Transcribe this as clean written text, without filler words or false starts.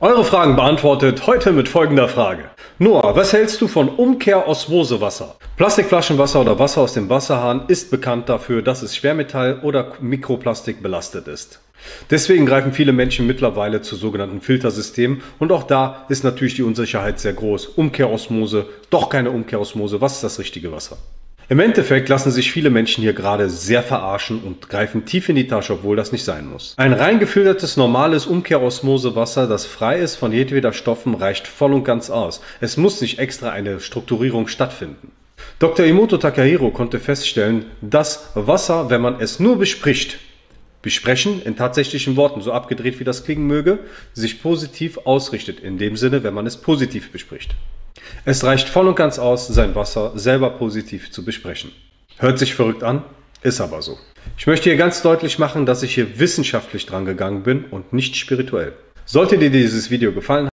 Eure Fragen beantwortet, heute mit folgender Frage. Noah, was hältst du von Umkehr-Osmosewasser? Plastikflaschenwasser oder Wasser aus dem Wasserhahn ist bekannt dafür, dass es Schwermetall oder Mikroplastik belastet ist. Deswegen greifen viele Menschen mittlerweile zu sogenannten Filtersystemen und auch da ist natürlich die Unsicherheit sehr groß. Umkehrosmose, doch keine Umkehrosmose, was ist das richtige Wasser? Im Endeffekt lassen sich viele Menschen hier gerade sehr verarschen und greifen tief in die Tasche, obwohl das nicht sein muss. Ein rein gefiltertes, normales Umkehrosmosewasser, das frei ist von jedweder Stoffen, reicht voll und ganz aus. Es muss nicht extra eine Strukturierung stattfinden. Dr. Emoto Takahiro konnte feststellen, dass Wasser, wenn man es nur besprechen in tatsächlichen Worten, so abgedreht wie das klingen möge, sich positiv ausrichtet, in dem Sinne, wenn man es positiv bespricht. Es reicht voll und ganz aus, sein Wasser selber positiv zu besprechen. Hört sich verrückt an, ist aber so. Ich möchte hier ganz deutlich machen, dass ich hier wissenschaftlich dran gegangen bin und nicht spirituell. Sollte dir dieses Video gefallen